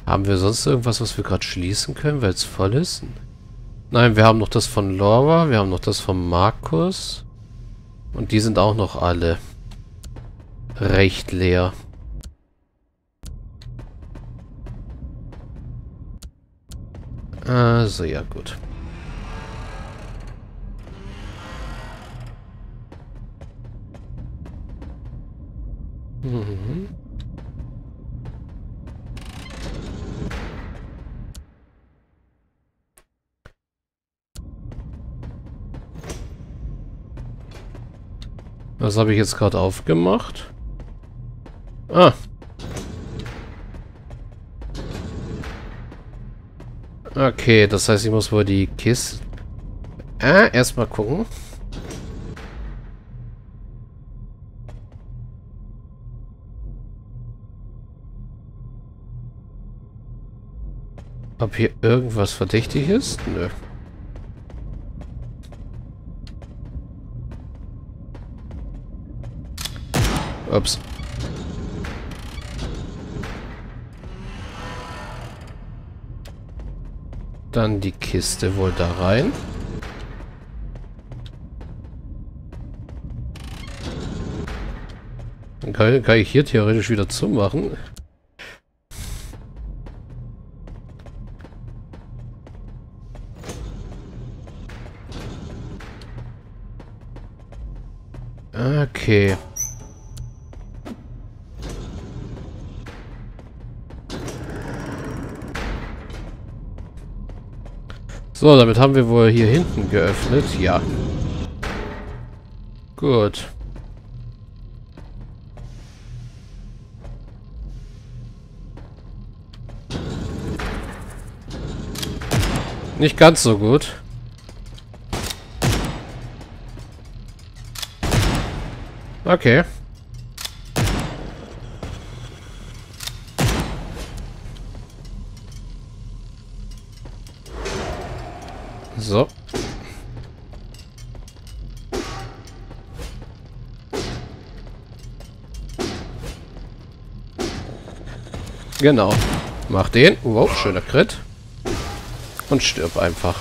Haben wir sonst irgendwas, was wir gerade schließen können, weil es voll ist? Nein, wir haben noch das von Laura, wir haben noch das von Markus. Und die sind auch noch alle recht leer. Also, ja, gut. Mhm. Was habe ich jetzt gerade aufgemacht? Ah. Okay, das heißt, ich muss wohl die Kiste... erstmal gucken. Ob hier irgendwas verdächtig ist? Nö. Ups. Dann die Kiste wohl da rein. Dann kann ich hier theoretisch wieder zumachen. Okay. So, damit haben wir wohl hier hinten geöffnet. Ja. Gut. Nicht ganz so gut. Okay. So. Genau. Mach den. Wow, schöner Crit. Und stirb einfach.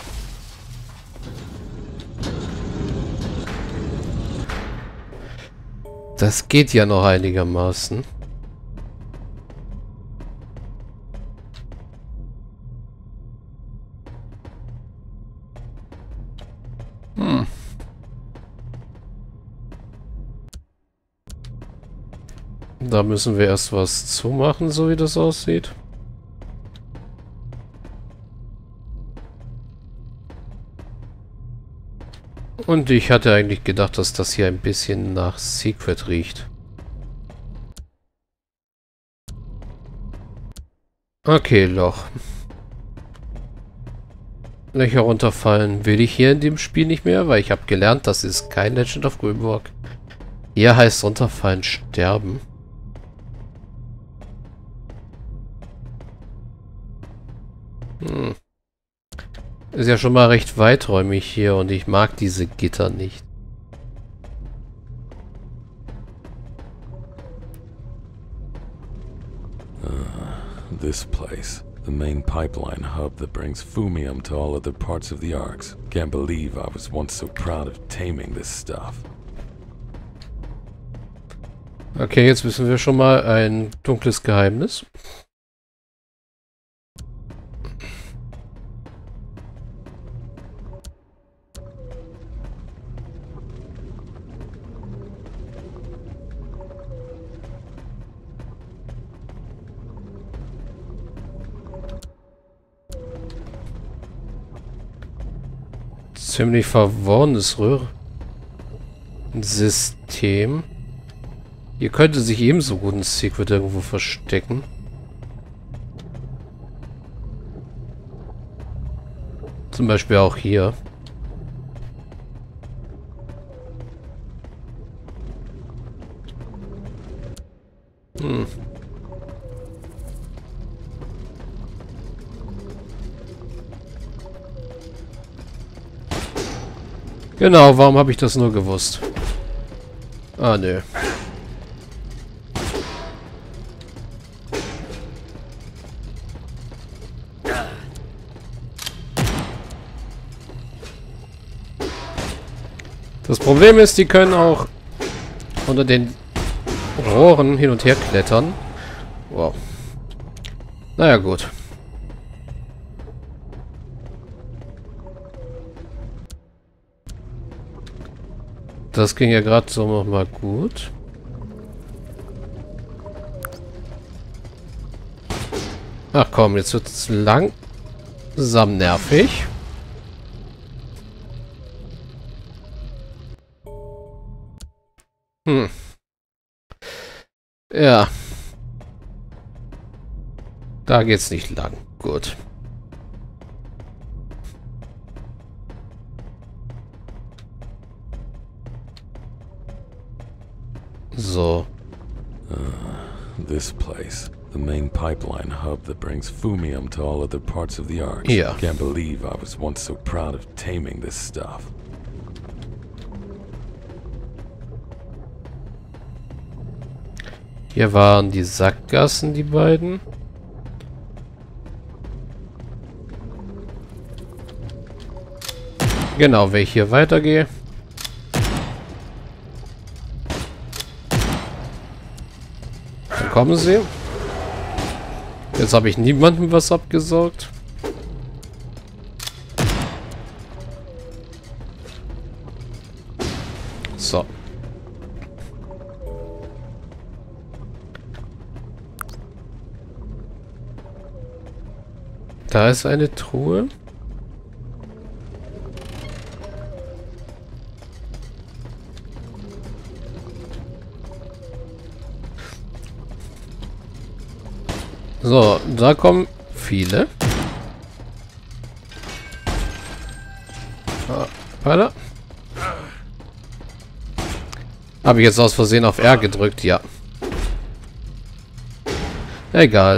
Das geht ja noch einigermaßen. Da müssen wir erst was zumachen, so wie das aussieht. Und ich hatte eigentlich gedacht, dass das hier ein bisschen nach Secret riecht. Okay, Loch. Löcher runterfallen will ich hier in dem Spiel nicht mehr, weil ich habe gelernt, das ist kein Legend of Grimrock. Hier heißt runterfallen sterben. Ist ja schon mal recht weiträumig hier und ich mag diese Gitter nicht. This place. The main pipeline hub that brings Fumium to all other parts of the Arks. Can't believe I was once so proud of taming this stuff. Okay, jetzt wissen wir schon mal ein dunkles Geheimnis. Ziemlich verworrenes Röhrensystem. Hier könnte sich ebenso gut ein Secret irgendwo verstecken. Zum Beispiel auch hier. Genau, warum habe ich das nur gewusst? Ah, nö. Das Problem ist, die können auch unter den Rohren hin und her klettern. Wow. Naja, gut. Das ging ja gerade so nochmal gut. Ach komm, jetzt wird es langsam nervig. Ja. Da geht's nicht lang. Gut. So. This place. The main pipeline hub that brings Fumium to all other parts of the Ark. Yeah. Can't believe I was once so proud of taming this stuff. Hier waren die Sackgassen, die beiden. Genau, wenn ich hier weitergehe. Dann kommen sie. Jetzt habe ich niemandem was abgesaugt. So. Da ist eine Truhe. So, da kommen viele. Weiter. Habe ich jetzt aus Versehen auf R gedrückt? Ja. Egal.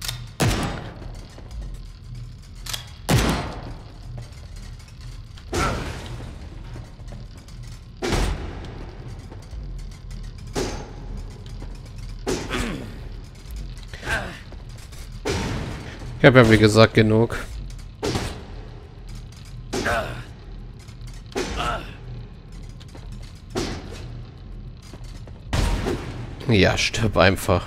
Ich habe ja wie gesagt genug. Ja, stirb einfach.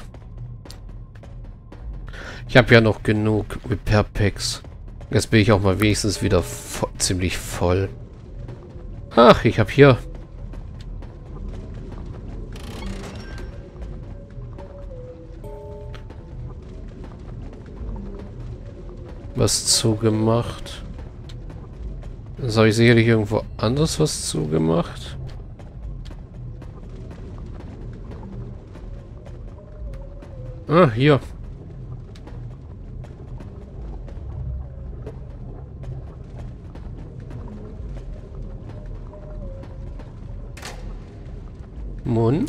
Ich habe ja noch genug Repair Packs. Jetzt bin ich auch mal wenigstens wieder ziemlich voll. Ach, ich habe hier was zugemacht. Jetzt habe ich sicherlich irgendwo anders was zugemacht. Ah, hier. Mun.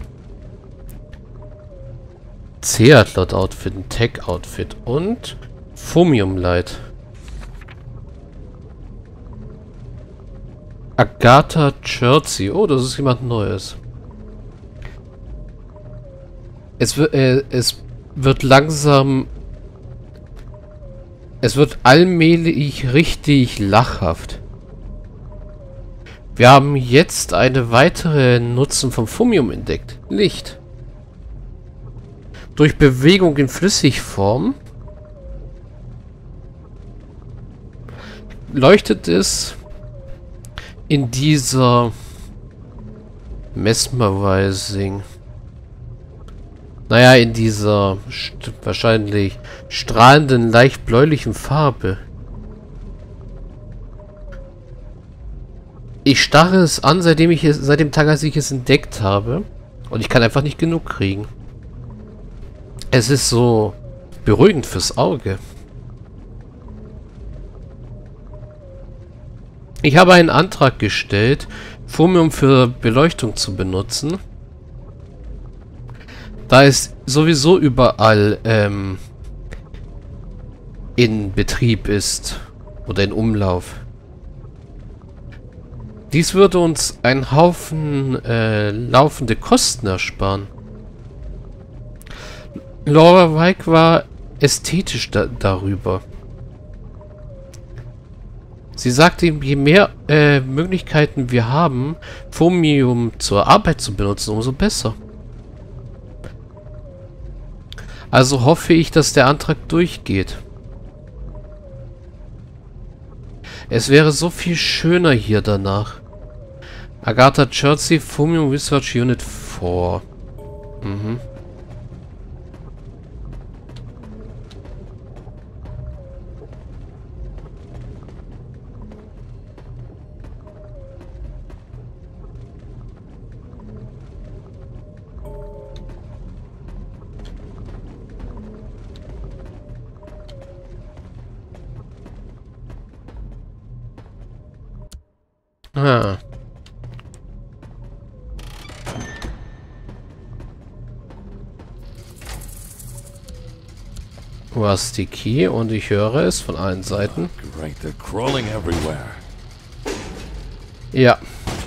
Zeatlot-Outfit, ein Tech-Outfit und Fumium Light. Agatha Chertsey. Oh, das ist jemand Neues. Es wird langsam... Es wird allmählich richtig lachhaft. Wir haben jetzt eine weitere Nutzen vom Fumium entdeckt. Licht. Durch Bewegung in Flüssigform leuchtet es in dieser Mesmerizing. Naja, in dieser wahrscheinlich strahlenden, leicht bläulichen Farbe. Ich starre es an, seit dem Tag, als ich es entdeckt habe. Und ich kann einfach nicht genug kriegen. Es ist so beruhigend fürs Auge. Ich habe einen Antrag gestellt, Fumium für Beleuchtung zu benutzen. Da es sowieso überall in Betrieb ist oder in Umlauf. Dies würde uns einen Haufen laufende Kosten ersparen. Laura Weig war ästhetisch darüber. Sie sagte, je mehr Möglichkeiten wir haben, Fumium zur Arbeit zu benutzen, umso besser. Also hoffe ich, dass der Antrag durchgeht. Es wäre so viel schöner hier danach. Agatha Chertsey, Fumium Research Unit 4. Mhm. Ah. Du hast die Key und ich höre es von allen Seiten. Great, they're crawling everywhere. Ja.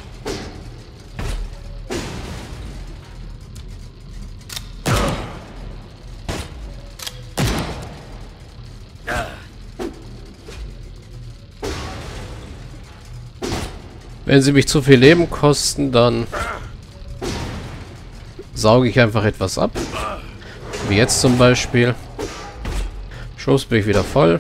Wenn sie mich zu viel Leben kosten, dann sauge ich einfach etwas ab. Wie jetzt zum Beispiel. Schubs bin ich wieder voll.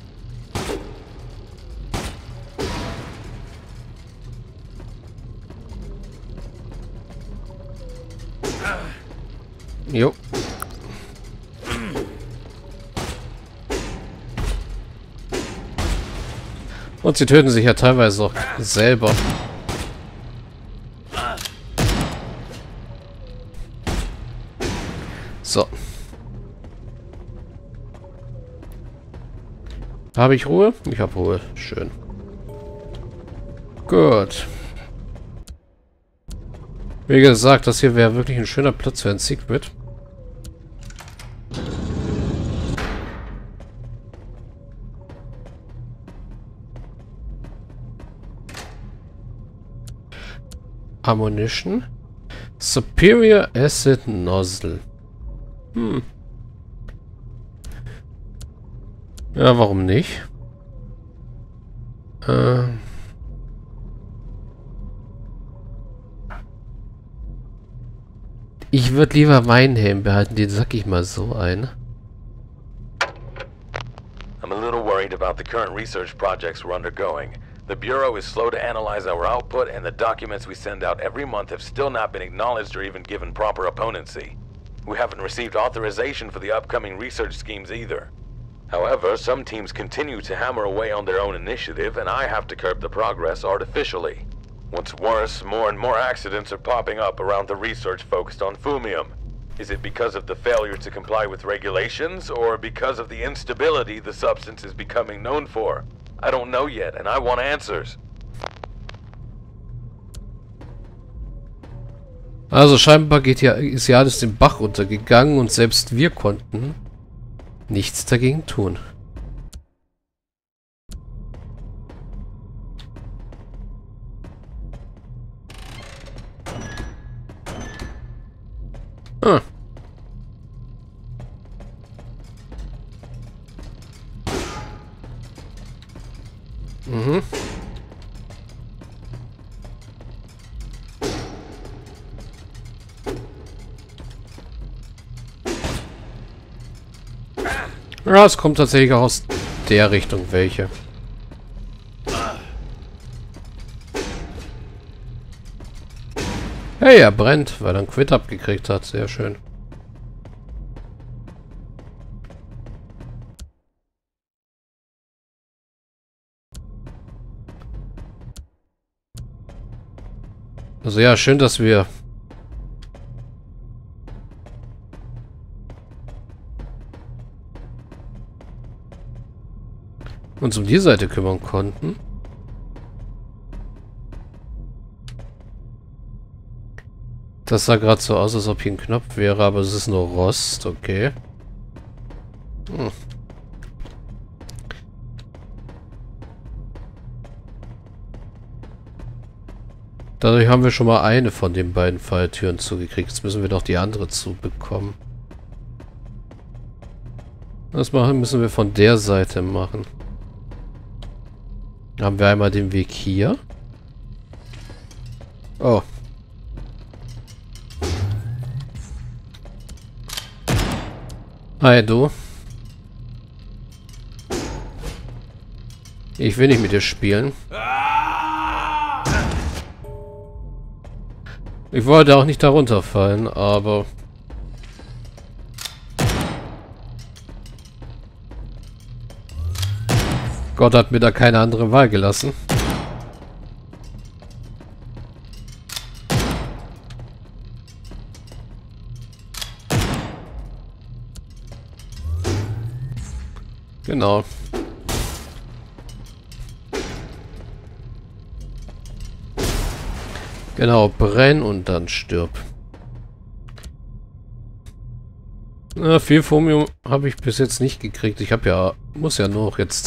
Jo. Und sie töten sich ja teilweise auch selber. So. Habe ich Ruhe? Ich habe Ruhe. Schön. Gut. Wie gesagt, das hier wäre wirklich ein schöner Platz für ein Secret. Ammunition. Superior Acid Nozzle. Ja, warum nicht? Ich würde lieber meinen Helm behalten, den sack ich mal so ein. I'm a little worried about the current research projects we're undergoing. The Bureau is slow to analyze our output, and the documents we send out every month have still not been acknowledged or even given proper opponency. We haven't received authorization for the upcoming research schemes either. However, some teams continue to hammer away on their own initiative, and I have to curb the progress artificially. What's worse, more and more accidents are popping up around the research focused on Fumium. Is it because of the failure to comply with regulations, or because of the instability the substance is becoming known for? I don't know yet, and I want answers. Also scheinbar ist ja alles den Bach runtergegangen und selbst wir konnten nichts dagegen tun. Ah. Mhm. Ja, es kommt tatsächlich auch aus der Richtung welche. Hey, er brennt, weil er einen Quit abgekriegt hat. Sehr schön. Also ja, schön, dass wir uns um die Seite kümmern konnten. Das sah gerade so aus, als ob hier ein Knopf wäre, aber es ist nur Rost, okay. Hm. Dadurch haben wir schon mal eine von den beiden Falltüren zugekriegt. Jetzt müssen wir doch die andere zubekommen. Das müssen wir von der Seite machen. Haben wir einmal den Weg hier. Oh. Hi, du. Ich will nicht mit dir spielen. Ich wollte auch nicht darunter fallen, aber... Gott hat mir da keine andere Wahl gelassen. Genau. Genau, brenn und dann stirb. Na, viel Fomium habe ich bis jetzt nicht gekriegt. Ich habe ja, muss ja nur noch jetzt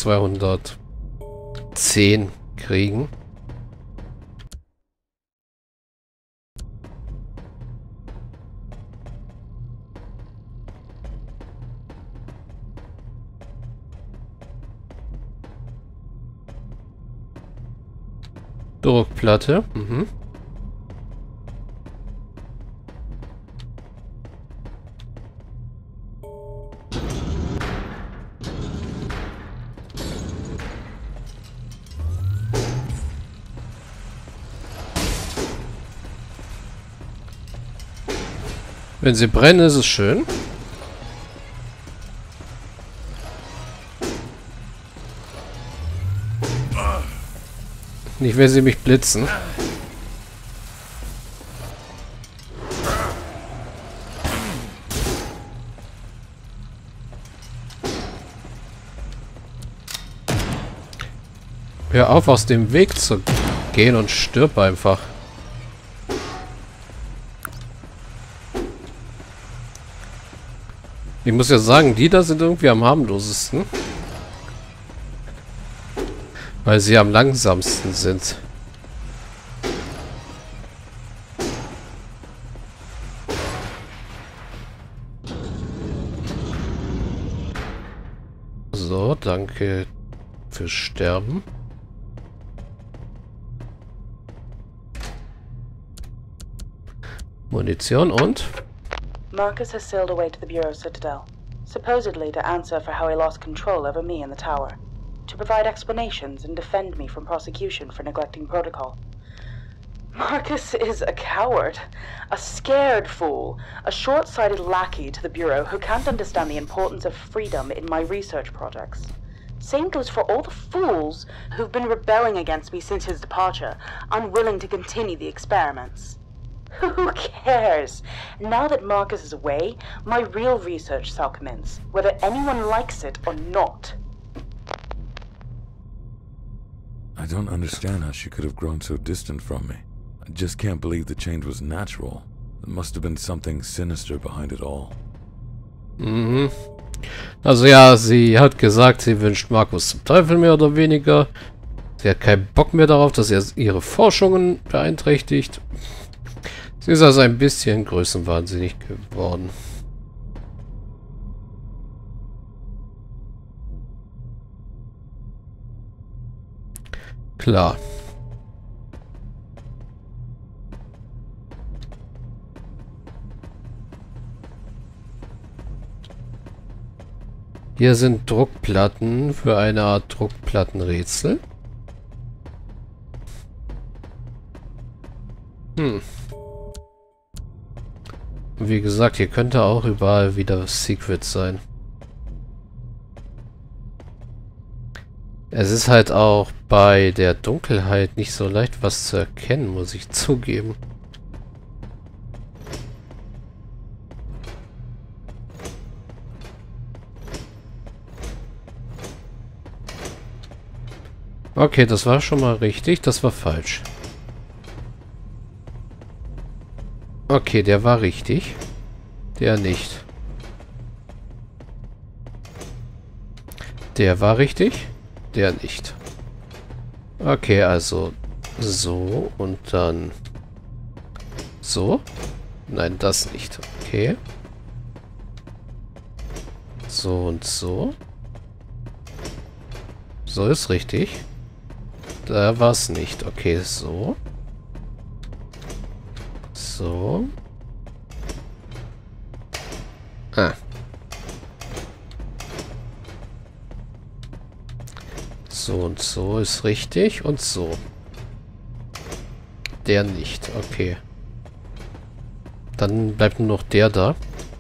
210 kriegen. Druckplatte. Mhm. Wenn sie brennen, ist es schön. Nicht, wenn sie mich blitzen. Hör auf, aus dem Weg zu gehen und stirb einfach. Ich muss ja sagen, die da sind irgendwie am harmlosesten. Weil sie am langsamsten sind. So, danke fürs Sterben. Munition und... Marcus has sailed away to the Bureau Citadel, supposedly to answer for how he lost control over me in the tower, to provide explanations and defend me from prosecution for neglecting protocol. Marcus is a coward, a scared fool, a short-sighted lackey to the Bureau who can't understand the importance of freedom in my research projects. Same goes for all the fools who've been rebelling against me since his departure, unwilling to continue the experiments. Who cares? Now that Marcus is away, my real research shall commence, whether anyone likes it or not. I don't understand how she could have grown so distant from me. I just can't believe the change was natural. There must have been something sinister behind it all. Mhm. Also ja, sie hat gesagt, sie wünscht Marcus zum Teufel mehr oder weniger. Sie hat keinen Bock mehr darauf, dass er ihre Forschungen beeinträchtigt. Sie ist also ein bisschen größenwahnsinnig geworden. Klar. Hier sind Druckplatten für eine Art Druckplattenrätsel. Wie gesagt, hier könnte auch überall wieder Secret sein. Es ist halt auch bei der Dunkelheit nicht so leicht, was zu erkennen, muss ich zugeben. Okay, das war schon mal richtig, das war falsch. Okay, der war richtig. Der nicht. Der war richtig. Der nicht. Okay, also so und dann so. Nein, das nicht. Okay. So und so. So ist richtig. Da war es nicht. Okay, so. So. Ah. So und so ist richtig. Und so. Der nicht. Okay. Dann bleibt nur noch der da.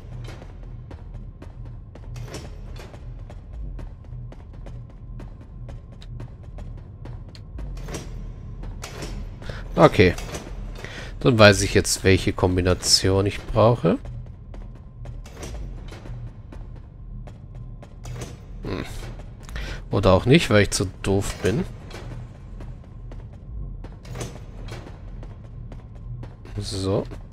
Okay. Dann weiß ich jetzt, welche Kombination ich brauche. Oder auch nicht, weil ich zu doof bin. So.